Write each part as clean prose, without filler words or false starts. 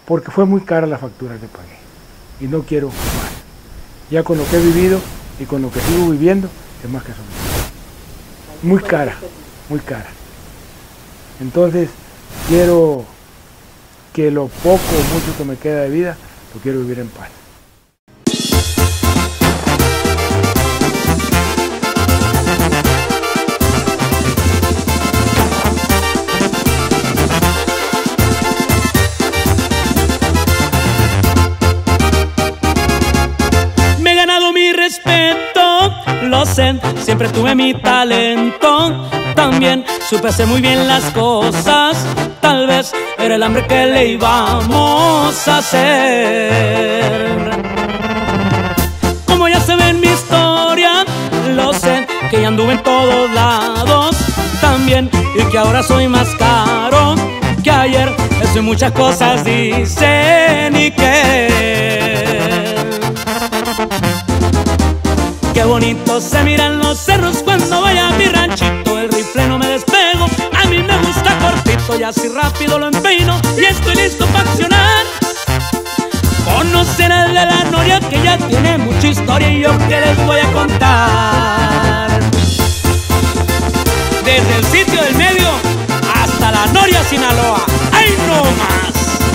porque fue muy cara la factura que pagué y no quiero más. Ya con lo que he vivido y con lo que sigo viviendo es más que suficiente. Muy cara, muy cara. Entonces quiero que lo poco o mucho que me queda de vida lo quiero vivir en paz. Respeto, lo sé, siempre tuve mi talento. También supe hacer muy bien las cosas. Tal vez era el hambre que le íbamos a hacer. Como ya se ve en mi historia, lo sé, que ya anduve en todos lados. También, y que ahora soy más caro que ayer. Eso y muchas cosas dicen y que qué bonito se miran los cerros cuando vaya a mi ranchito. El rifle no me despego, a mí me gusta cortito y así rápido lo empeino y estoy listo para accionar. Conocer al de la Noria que ya tiene mucha historia y yo que les voy a contar. Desde el sitio del medio hasta la Noria, Sinaloa. ¡Ay, no más!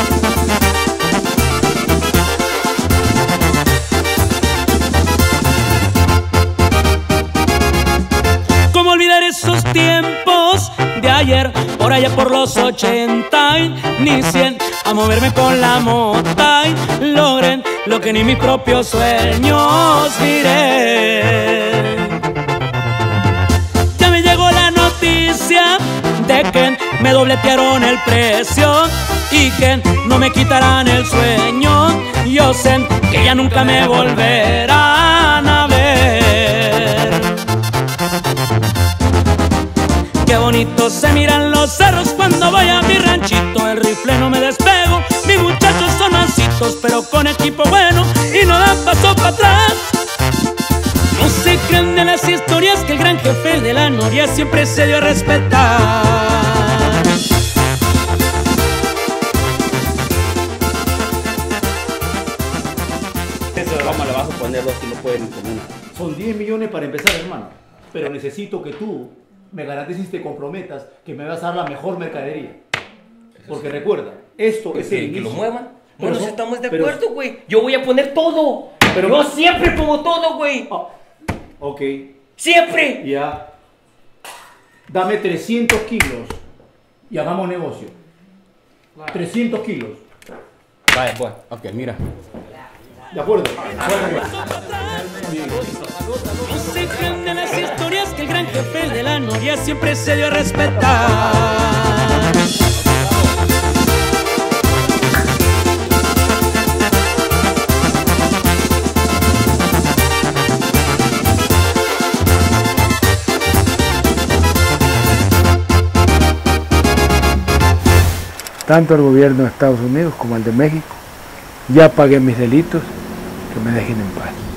Olvidar esos tiempos de ayer, por allá por los 80 y ni 100, a moverme con la mota y logren lo que ni mis propios sueños diré. Ya me llegó la noticia de que me dobletearon el precio y que no me quitarán el sueño. Yo sé que ya nunca me volverán a ver. Qué bonito se miran los cerros cuando voy a mi ranchito. El rifle no me despego, mis muchachos son mancitos, pero con equipo bueno y no dan paso para atrás. No se crean de las historias que el gran jefe de la Noria siempre se dio a respetar. ¿Cómo le vas a poner dos si no pueden con una? Son 10 millones para empezar, hermano, pero necesito que tú me garantices y te comprometas que me vas a dar la mejor mercadería. Porque recuerda, esto es el inicio. Que lo muevan. Bueno, si estamos de acuerdo, güey. Yo voy a poner todo. Pero yo siempre pongo todo, güey. Ok. Siempre. Ya. Dame 300 kilos y hagamos negocio. 300 kilos. Vaya, pues. Ok, mira. ¿De acuerdo? No se crean de las historias que el gran jefe de la Noria siempre se dio a respetar. Tanto el gobierno de Estados Unidos como el de México, ya pagué mis delitos, que me dejen en paz.